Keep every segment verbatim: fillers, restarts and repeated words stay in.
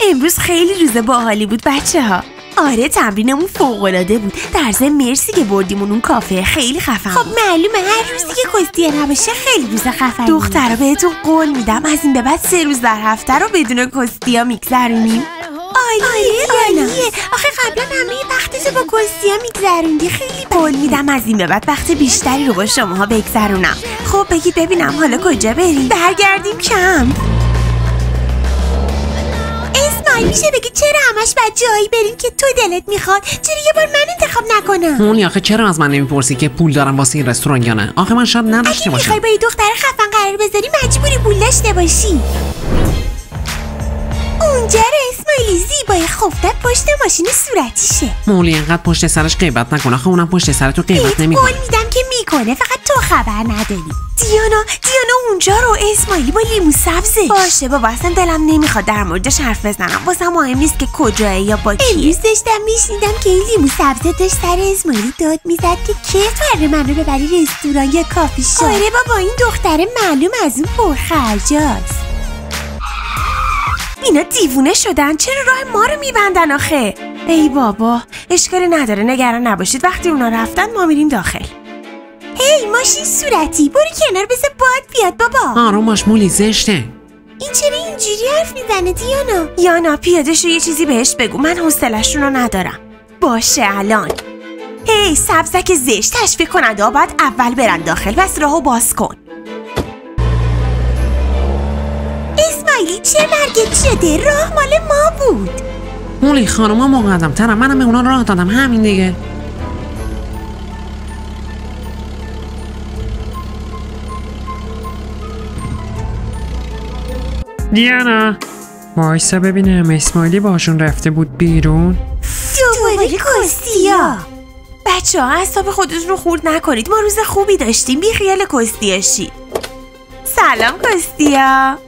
امروز خیلی روز باحالی بود بچه ها. آره تمرینمون فوق‌العاده بود. در ضمن مرسی که بردیمون اون کافه خیلی خفن. خب معلومه هر روزی که کستیه نباشه خیلی روز خفنی. دخترا بهتون قول میدم از این به بعد سه روز در هفته رو بدون کستیا میگذرونیم. عالیه عالیه. آخه قبلا همه وقتشو با کستیا میگذروندی. خیلی قول میدم از این به بعد وقت بیشتری رو با شماها بگذرونم. خب بگید ببینم حالا کجا بریم؟ برگردیم کمپ. میشه بگی چرا همش باید جایی بریم که تو دلت میخواد؟ چرا یه بار من انتخاب نکنم؟ مونی آخه چرا از من نمیپرسی که پول دارم واسه این رستوران یا نه؟ آخه من شاید نداشته باشم. اگه میخوای با یه دختر خفن قرار بذاری مجبوری پول داشته باشی. اونجا رو اسماعیلی زیبای خفتت پشت ماشین صورتیشه. مولی انقدر پشت سرش غیبت نکنه. آخه اونم پشت سر تو غیبت نمیکنه. قول میدم که میکنه، فقط تو خبر نداری. دیانا دیانا اونجا رو اسماعیلی با لیمو سبزش. باشه بابا اصلا دلم نمیخواد در موردش حرف بزنم. واسه مهم نیست که کجاه یا با کیه. امروز داشتم میشنیدم که این لیمو سبزه داشت سر اسماعیلی داد میزد که کی قراره منو ببری رستوران یا کافی شاپ. آره بابا این دختره معلوم از اون پرخرجاست. اینا دیوونه شدن، چرا راه ما رو میبندن آخه؟ ای بابا اشکالی نداره، نگران نباشید، وقتی اونا رفتن ما میریم داخل. هی ماشین صورتی برو کنار بذار باد بیاد بابا. آروم باش مولی زشته. این چرا اینجوری حرف میزنه دیانا؟ یانا پیاده شو یه چیزی بهش بگو، من حوصله‌شون رو ندارم. باشه الان. هی سبزک زشت، تشویق کننده ها باید اول برن داخل، بس راهو باز کن. اسماعیلی چه مرگت شده؟ راه مال ما بود. مولی خانوما مقدم ترم، منم به اونا راه دادم، همین دیگه. دیانا وایسا ببینم اسماعیلی باشون رفته بود بیرون. دوباره کستیا. بچه ها اعصاب خودتون رو خورد نکنید، ما روز خوبی داشتیم، بی خیال کستیا شید. سلام کستیا.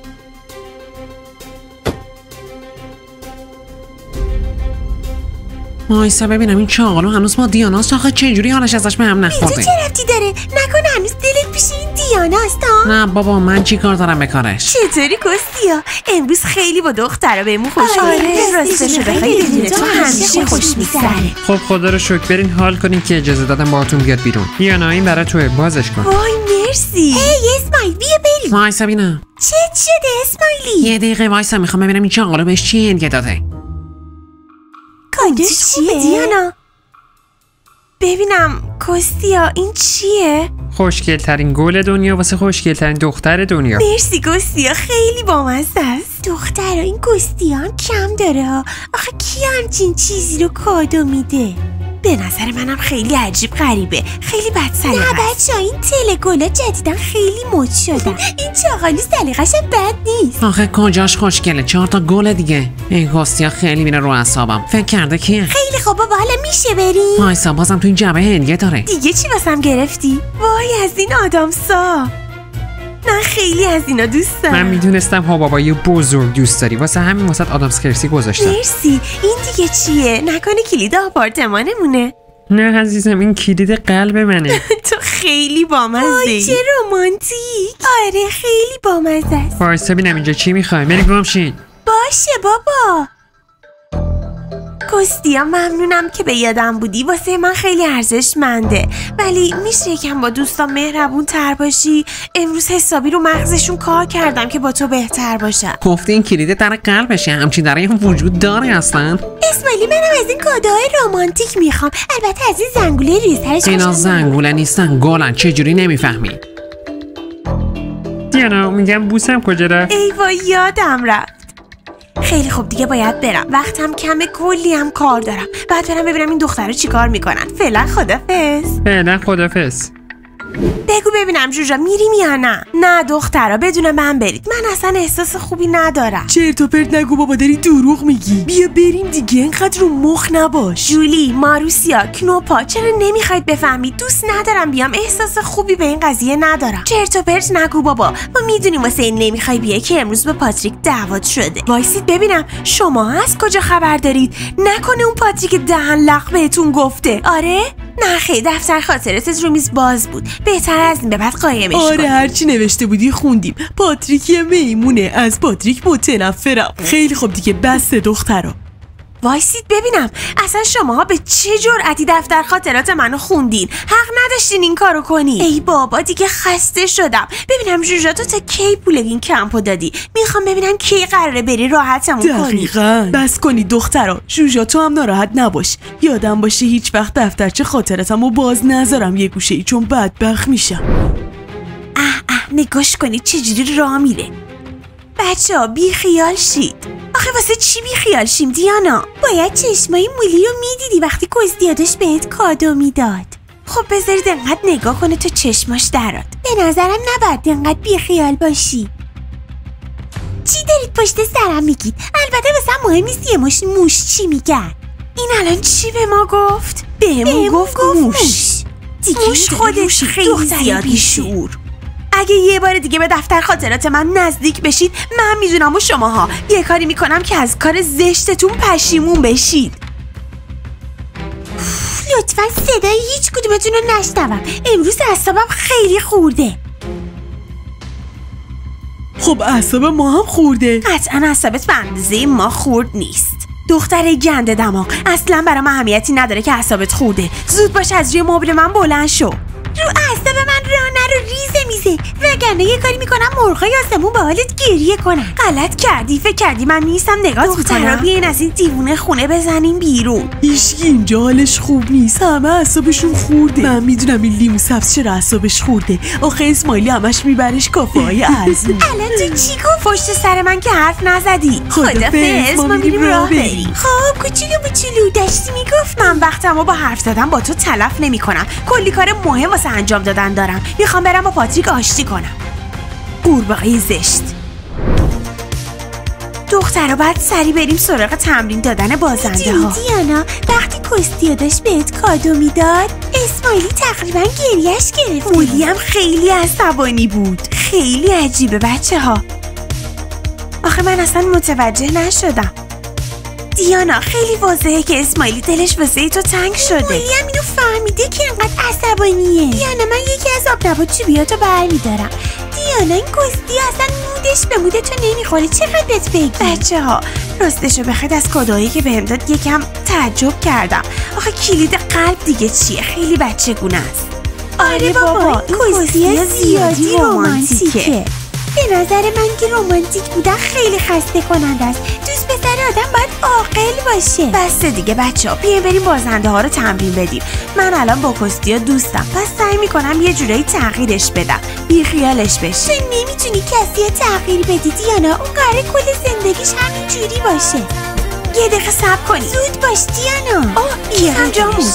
وایسا ببینم این چاقالو هنوز با دیاناست. آخه چجوری حالش ازش به هم نخورده؟ تو چه ربطی داره؟ نکنه هنوز دلت پیش این دیاناست ها؟ نه بابا من چی کار دارم به کارش؟ چطوری کستیا؟ امروز خیلی با دخترا بهمون خوش اومده. راستشو بخوای بدون تو همیشه خوش میگذره. خب خدا رو شکر برین حال کنین که اجازه دادم باهاتون بیاد بیرون. دیانا این برای توئه، بازش کن. وای مرسی. هی اسماعیل بیا بریم. وایسا ببینم. چه شده اسماعیلی؟ یه دقیقه وایسا میخوام ببینم این چاقالو بهش چی هدیه داده. کادوش چیه دیانا؟ ببینم کستیا این چیه؟ خوشگل ترین گل دنیا واسه خوشگل ترین دختر دنیا. مرسی کستیا خیلی بامزه است. دخترها این کستیان کم داره ها. آخه کی همچین چیزی رو کادو میده؟ به نظر منم خیلی عجیب غریبه، خیلی بد سلیقه است. نه بچه‌ها این تلگولا جدیدن خیلی مد شدن. این چاقالو سلیقه‌ش بد نیست. آخه کجاش خوشگله، چهار تا گل دیگه. این کستیا خیلی میره رو اعصابم. فکر کرده کیه؟ خیلی خوب بابا حالا میشه بریم؟ وایسا بازم تو این جعبه هدیه داره. دیگه چی واسم گرفتی؟ وای از این آدامسا. من خیلی از اینا دوست دارم. من میدونستم ها بابایی بزرگ دوست داری، واسه همین واسه آدامس خرسی گذاشتم. مرسی. این دیگه چیه؟ نکنه کلید آپارتمانمونه؟ نه عزیزم این کلید قلب منه. تو خیلی بامزه‌ای. آی چه رمانتیک. آره خیلی بامزه است. وایسا ببینم اینجا چی میخوای؟ بری گم شین. باشه بابا. کستیا ممنونم که به یادم بودی، واسه من خیلی ارزشمنده، ولی میشه یکم با دوستان مهربون تر باشی؟ امروز حسابی رو مغزشون کار کردم که با تو بهتر باشم. گفتی این کلید در قلبشه، همچین درایی هم وجود داره اصلا؟ اسماعیلی منم از این کادوهای رمانتیک میخوام، البته از این زنگوله روی سرش. اینا زنگوله نیستن گلن، چجوری نمیفهمی؟ دیانا میگم بوسم کجا رفت؟ ای وای یادم رفت. خیلی خوب دیگه باید برم، وقتم کمه، کلی هم کار دارم. بعد برم ببینم این دخترها چیکار میکنن. فعلا خدافظ. فعلا خدافظ. بگو ببینم جوجا میریم یا نه؟ نه دخترها بدون من برید، من اصلا احساس خوبی ندارم. چرت و پرت نگو بابا، داری دروغ میگی. بیا بریم دیگه، اینقدر رو مخ نباش. جولی، ماروسیا، کنوپا، چرا نمیخواید بفهمید؟ دوست ندارم بیام، احساس خوبی به این قضیه ندارم. چرت و پرت نگو بابا، ما میدونیم واسه این نمیخوای بیای که امروز به پاتریک دعوت شده. وایسید ببینم شما از کجا خبر دارید؟ نکنه اون پاتریک دهن لق بهتون گفته؟ آره نه خیلی، دفتر خاطراتت رو میز باز بود. بهتر از این به بعد قایمش آره کنی. هرچی نوشته بودی خوندیم. پاتریکی میمونه. از پاتریک متنفرم. خیلی خوب دیگه، بس دخترا. وایسید ببینم اصلا شماها به چه جرأتی دفتر خاطرات منو خوندین؟ حق نداشتین این کارو کنی. ای بابا دیگه خسته شدم. ببینم جوجا تو تا کی پول این کمپو دادی؟ میخوام ببینم کی قراره بری راحتمون کنی. دقیقاً. بس کنی دخترا. جوجا تو هم ناراحت نباش. یادم باشه هیچ وقت دفترچه خاطراتمو باز نذارم یه گوشه ای، چون بدبخت میشم. اه اه نگاش کنید چجوری راه میره. بچه ها بی خیال شید. آخه واسه چی بی خیال شیم دیانا؟ باید چشمای مولی رو میدیدی وقتی کوزدیادش بهت کادو میداد. خب بذارید انقدر نگاه کنه تا چشماش دراد. به نظرم نباید انقدر بی خیال باشی. چی دارید پشت سرم میگید؟ البته واسه مهم نیست یه مش موش چی میگن. این الان چی به ما گفت؟ بهمون گفت, گفت موش, موش. دیگه موش خودش خیلی زیاد بیشعور. اگه یه بار دیگه به دفتر خاطرات من نزدیک بشید من میدونم و شماها یه کاری میکنم که از کار زشتتون پشیمون بشید. لطفا صدای هیچ کدومتون رو نشنوم. امروز اعصابم خیلی خورده. خب اعصاب ما هم خورده. قطعا اعصابت به اندازه ما خورد نیست. دختر گنده دماغ، اصلا برام اهمیتی نداره که اعصابت خورده. زود باش از روی مبل من بلند شو. رو اعصاب من راه نرو ریزه میزه، وگرنه یه کاری میکنم مرغای آسمون به حالت گریه کنن. غلط کردی، فکر کردی من نیستم نگات میکنم؟ دخترا بیاین از این دیوونه خونه بزنین بیرون. هیچکی اینجا حالش خوب نیست، همه اعصابشون خورده. من میدونم این لیمو سبز چرا اعصابش خورده. آخه اسماعیلی همش میبرش کافه های ارزون. الان تو چی گفت؟ پشت سر من که حرف نزدی. خدافظ، ما میریم راه بریم. خب کوچولو بچولو داشتی میگفت. من وقتمو با حرف زدن با تو تلف نمیکنم. کلی کار مهم واسه انجام دادن دارم. میخوام برم با پاتریک آشتی کنم. قورباغه زشت. دخترا بعد سری بریم سراغ تمرین دادن بازنده ها. دیانا وقتی کوستیادش بهت کادو میداد اسماعیلی تقریبا گریهش گرفت. مولی هم خیلی عصبانی بود. خیلی عجیبه بچه ها. آخه من اصلا متوجه نشدم. دیانا خیلی واضحه که اسماعیلی دلش واسه تو تنگ شده. مولی هم اینو فهمیده که انقدر عصبانیه. دیانا من یکی از آب نبات چوبیاتو برمیدارم. دیانا این کوستی اصلا مودش به مود تو نمیخوره. چقدر بهت بگی؟ بچه ها راستشو بخواید از کادوهایی که بهم داد یکم تعجب کردم. آخه کلید قلب دیگه چیه؟ خیلی بچگونه است. آره بابا این کوستی زیادی رومانتیکه. به نظر من که رومانتیک بودن خیلی خسته کننده است. دوست پسر آدم باید عاقل باشه. بس دیگه بچه ها بیاین بریم بازنده ها رو تمرین بدیم. من الان با کوستیا دوستم، پس سعی میکنم یه جورایی تغییرش بدم، بی خیالش بشه. تو نمیتونی کسی تغییر بدی دیانا. اون قراره کل زندگیش همین جوری باشه. یه دقیقه صبر کنی. زود باش دیانا. آه بیارم جامون.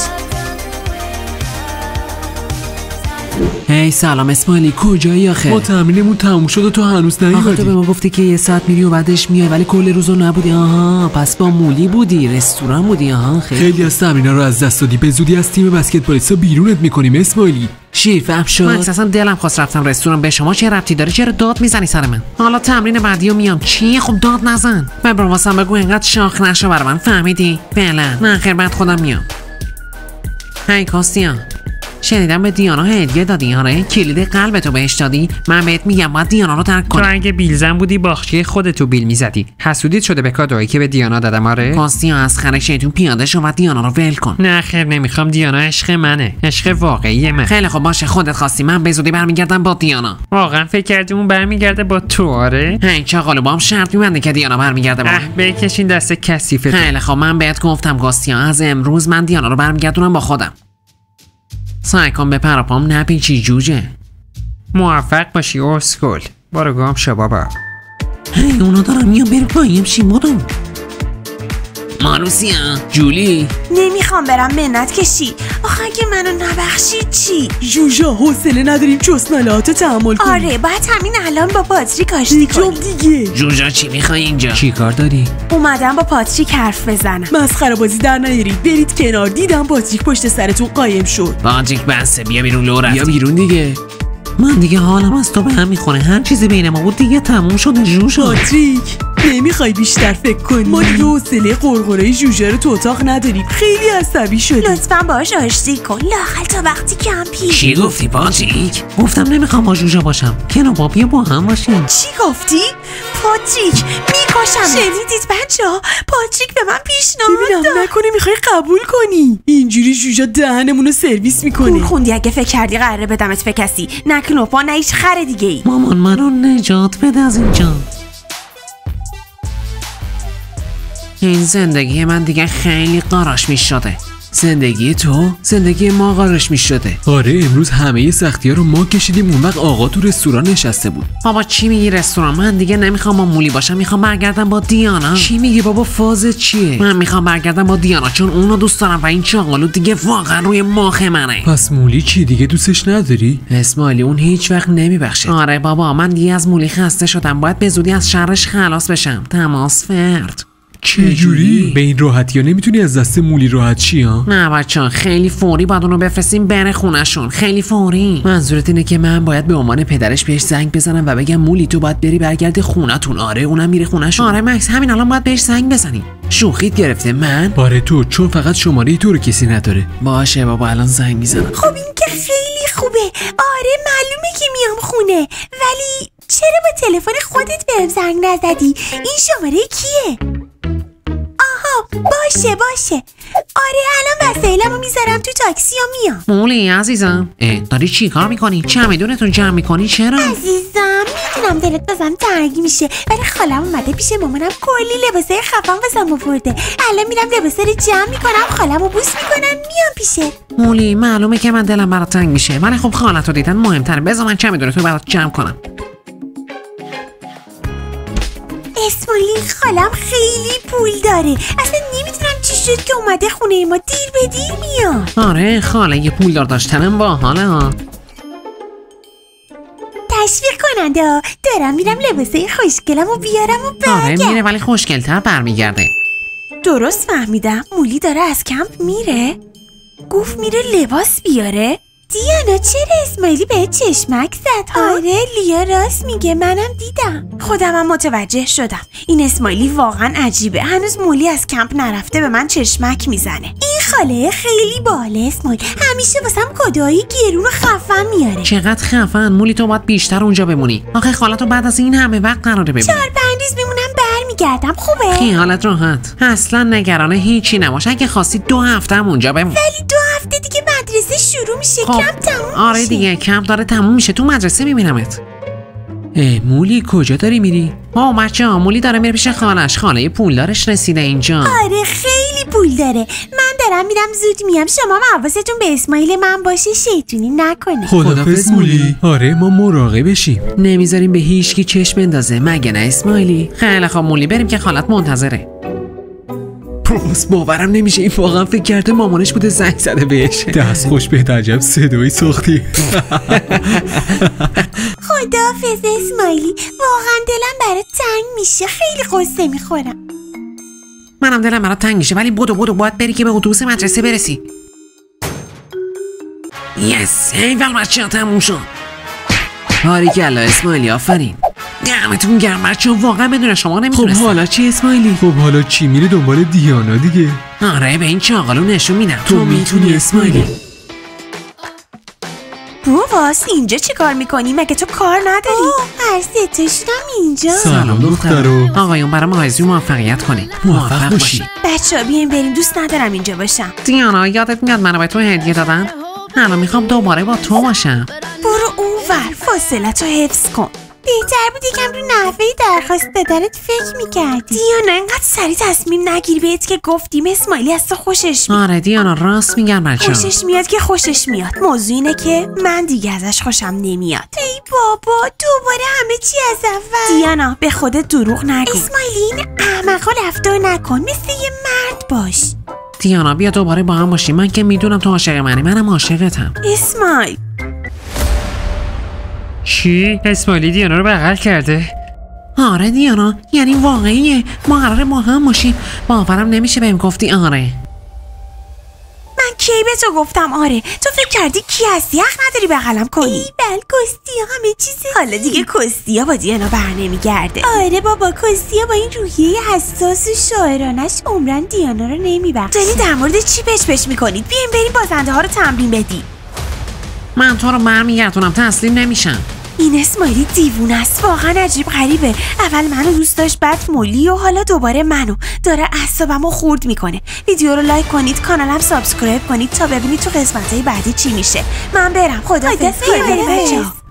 هی سلام اسماعیلی، کجایی آخه؟ ما تمرینمون تموم شد و تو هنوز نیومدی. آخه تو به ما گفتی که یه ساعت میری و بعدش میای ولی کل روزو نبودی. آها پس با مولی بودی، رستوران بودی. آها خیلی خیلی از تمرینا رو از دست دادی. به زودی از تیم بسکتبالیستا بیرونت میکنیم اسماعیلی. شیر فهم شد. من اصلا دلم خواست رفتم رستوران. به شما چه ربطی داره؟ چرا داد میزنی سر من؟ حالا تمرین بعدیو میام. چی؟ خب داد نزن. من برام واسم بگو اینقدر شاخ نشو برام. من فهمیدی؟ بله. نه خیر بعد خودم میام. هی کاستیا، شنیدم به دیانا هدیه دادی. آره کلید قلبتو بهش دادی. من بهت میگم باید دیانا رو ترک کنی. تو اگه بیلزن بودی باخچه خودتو بیل میزدی. حسودیت شده به کادویی که به دیانا دادم. آره کاستیا از خرشتون پیاده شو و دیانا رو ول کن. نه خیر نمیخوام. دیانا عشق منه، عشق واقعی من. خیلی خب باشه خودت خواستی. من به زودی برمیگردم با دیانا. واقعا فکر کردی اون برمیگرده با تو؟ آره هی چاقالو با هم شرط میبنده که دیانا برمیگرده با اه بکشین دست کثیفت. خیلی خب من بهت گفتم کاستیا از امروز من دیانا رو برمیگردونم با خودم. سعی کن به پراپام نپیچی جوجه. موفق باشی اسکل. برو گام شو بابا. هی اونا دارم میام بریم پاییم شیم بودم. ماروسیا جولی نمیخوام برم منت کشی. آخه اگه منو نبخشید چی؟ جوجا حوصله نداریم چسنالهاتو تحمل کنیم. آره بعد همین الان با پاتریک آشتی کنیم دیگه. جوجا چی میخوای اینجا؟ چی کار داری؟ اومدم با پاتریک حرف بزنم. مسخره بازی در نیارید، برید کنار. دیدم پاتریک پشت سرتون قایم شد. پاتریک بسه بیا بیرون. لو رفتی بیا بیرون دیگه. من دیگه حالم از تو به هم میخوره. هر چیزی بین ما بود دیگه تموم شده. جوجا پاتریک نمیخوای بیشتر فکر کنی؟ ما دیگه حوصله قرقره جوجه رو تو اتاق نداریم. خیلی عصبی شدی. لطفاً باهاش آشتی کن لااقل تا وقتی کمپی. چی گفتی پاتریک؟ گفتم نمیخوام با جوجه باشم. کنو بیا با هم باشیم. چی گفتی؟ پاتریک میکشم. شنیدید بچه‌ها؟ پاتریک به من پیشنهاد داد. نکنه میخوای قبول کنی؟ اینجوری جوجه دهنمون رو سرویس میکنه. پول خوندی اگه فکر کردی قراره بدمت به کسی. نه کنوپا نه هیچ خر دیگه ای. مامان منو نجات بده از اینجا. این زندگی من دیگه خیلی قاراش می شده. زندگی تو؟ زندگی ما قارش می شده. آره امروز همه سختی ها رو ما کشیدیم. اون وقت آقا تو رستوران نشسته بود. بابا چی میگی رستوران؟ من دیگه نمیخوام با مولی باشم، میخوام برگردم با دیانا. چی میگی بابا؟ فازت چیه؟ من میخوام برگردم با دیانا چون اونو دوست دارم و این چاقالو دیگه واقعا روی مخ منه. پس مولی چی دیگه دوستش نداری؟ اسماعیلی اون هیچ وقت نمیبخشه. آره بابا من دیگه از مولی خسته شدم، باید به زودی از شرش خلاص بشم. تماس فرد. چجوری؟ به این راحتی ها نمیتونی از دست مولی راحت چی ها؟ نه بچه‌ها خیلی فوری باید اونو بفرستیم بره خونشون. خیلی فوری. منظورت اینه که من باید به عنوان پدرش بهش زنگ بزنم و بگم مولی تو باید بری برگرد خونتون؟ آره اونم میره خونشون. آره مکس همین الان باید بهش زنگ بزنیم. شوخیت گرفته من؟ آره تو، چون فقط شماره تو رو کسی نداره. باشه بابا الان زنگ میزنم. خب این که خیلی خوبه. آره معلومه که میام خونه، ولی چرا با تلفن خودت بهم زنگ نزدی؟ این شماره کیه؟ آها باشه باشه. آره الان وسایلمو میذارم تو تاکسی و میام. مولی عزیزم داری چی کار میکنی؟ چمدونتون جمع میکنی؟ چرا؟ عزیزم میدونم دلت بازم تنگ میشه، ولی خالم اومده پیش مامانم کلی لباسای خفن واسم آورده. الان میرم لباسا رو جمع میکنم، خالمو بوس میکنم، میام پیشه. مولی معلومه که من دلم برات تنگ میشه، ولی خب خالتو دیدن مهمتره. بذار من چمدونتو برات جمع کنم. اسماعیلی خالم خیلی پول داره، اصلا نمیدونم چی شد که اومده خونه ما دیر به دیر میاد. آره خاله یه پولدار داشتنم باحاله ها. تشویق کننده. دارم میرم لباسای خوشگلمو بیارم و برگردم. آره میره ولی خوشگل‌تر برمیگرده. درست فهمیدم مولی داره از کمپ میره؟ گفت میره لباس بیاره؟ دیانا چرا اسماعیلی به چشمک زد ها؟ آره لیا راست میگه، منم دیدم. خودمم متوجه شدم. این اسماعیلی واقعا عجیبه. هنوز مولی از کمپ نرفته به من چشمک میزنه. این خاله خیلی باله اسماعیل، همیشه واسم کدایی گرون و خفن میاره. چقدر خفن. مولی تو باید بیشتر اونجا بمونی. آخه خالتو بعد از این همه وقت قراره ببینی. چهار پنج روز میمونم برمیگردم. خوبه؟ خیالت راحت. اصلا نگران هیچی نباش. اگه خواستی دو هفته هم اونجا بمون. ولی دو هفته دیگه مدرسه شروع میشه. خب. کمپ تموم میشه. آره دیگه کمپ داره تموم میشه. تو مدرسه میبینمت. اه مولی کجا داری میری؟ آه بچه ها مولی داره میره پیش خالش. خاله پولدارش رسیده اینجا. آره خیلی پول داره. من دارم میرم زود میام. شما حواستون به اسماعیل من باشه، شیطونی نکنه. خدافظ مولی. آره ما مراقبشیم، نمیذاریم به هیچکی چشم بندازه، مگه نه اسماعیلی؟ خیلی خب مولی بریم که خالت منتظره. پس باورم نمیشه این واقعا فکر کرده مامانش بوده زنگ زده بهش. دست خوش به عجب صدایی ساختی. خداحافظ اسماعیلی، واقعا دلم برات تنگ میشه، خیلی قصه میخورم. منم دلم برات تنگ میشه، ولی بدو بدو باید بری که به اتوبوس مدرسه برسی. یس ایول بچه‌ها تموم شد. باریکلا اسماعیلی آفرین. دمتون گرم بچه‌ها، واقعا بدون شما نمیتونستم. خب حالا چی اسماعیلی؟ خب حالا چی؟ میری دنبال دیانا دیگه. آره به این چاقالو نشون میدم تو میتونی اسماعیلی. بواس اینجا چی کار میکنی؟ مگه تو کار نداری؟ هر سه تاشونم اینجا. سلام دخترو. آقایون برام آرزوی موفقیت کنین. موفق باشی. بچه‌ها بیاین بریم، دوست ندارم اینجا باشم. دیانا یادت میاد منو به تو هدیه دادن؟ الان میخوام دوباره با تو باشم. برو اونور، فاصله تو حفظ کن. بهتر بود یکم رو نحوه درخواست دادنت فکر میکردی. دیانا انقدر سریع تصمیم نگیر. بهت که گفتیم اسماعیلی از تو خوشش میاد. آره دیانا راست میگن بچه‌ها. خوشش میاد که خوشش میاد. موضوع اینه که من دیگه ازش خوشم نمیاد. ای بابا دوباره همه چی از اول. دیانا به خودت دروغ نگو. اسماعیلی این احمقا رفتار نکن، مثل یه مرد باش. دیانا بیا دوباره با هم باشیم. من که میدونم تو عاشق منی، منم عاشقتم. اسماعیل چی؟ اسماعیلی دیانا رو بغل کرده؟ آره دیانا یعنی واقعیه ما قراره با هم باشیم. باورم نمیشه بهم گفتی. آره من کی به تو گفتم آره؟ تو فکر کردی کی هستی؟ حق نداری بغلم کنی. ای بل کستیا همه چیز. حالا دیگه کستیا با دیانا بر نمیگرده. آره بابا کستیا با این روحیه حساس و شاعرانش عمرن دیانا رو نمیبخشه. داری در مورد چی پچ پچ میکنید؟ بیاین بریم بازنده ها رو تمرین بدی. من تو رو برمیگردونم، تسلیم نمیشم. این اسماعیلی دیوونه است، واقعا عجیب غریبه. اول منو دوست داشت، بعد مولی و حالا دوباره منو. داره اعصابمو خورد میکنه. ویدیو رو لایک کنید، کانالم سابسکرایب کنید تا ببینید تو قسمت‌های بعدی چی میشه. من برم. خدافظ. خدافظ.